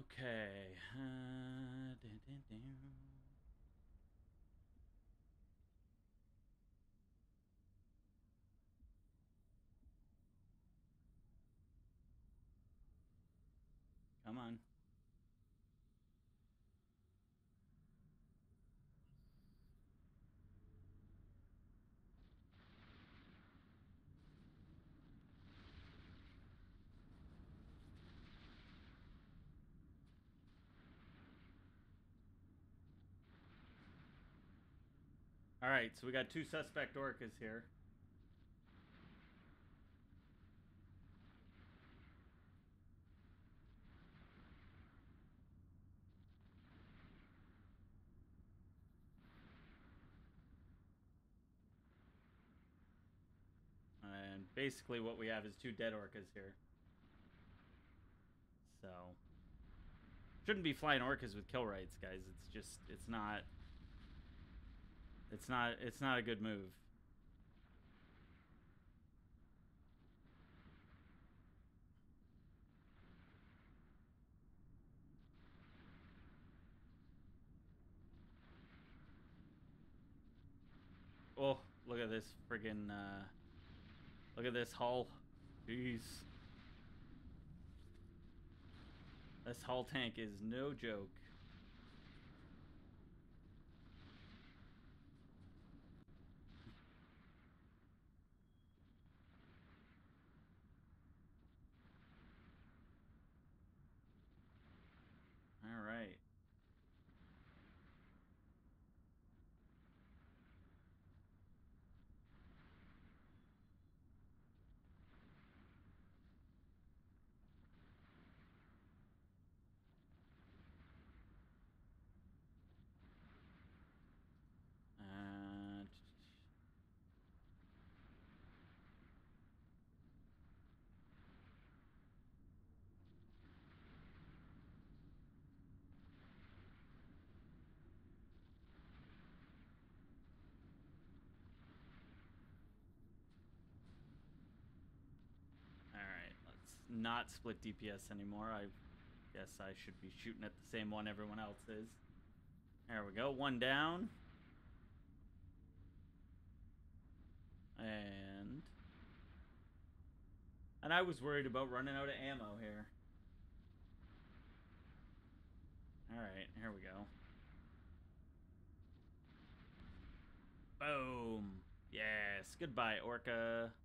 Okay. Dun, dun, dun. Come on. All right, so we got two suspect orcas here. And basically what we have is two dead orcas here. So shouldn't be flying orcas with kill rights, guys. It's just it's not a good move. Oh, look at this friggin' look at this hull. Jeez. This hull tank is no joke. All right. Uh, Alright, let's not split DPS anymore. I guess I should be shooting at the same one everyone else is. There we go, one down. And I was worried about running out of ammo here. Alright, here we go. Boom. Yes, goodbye, Orca.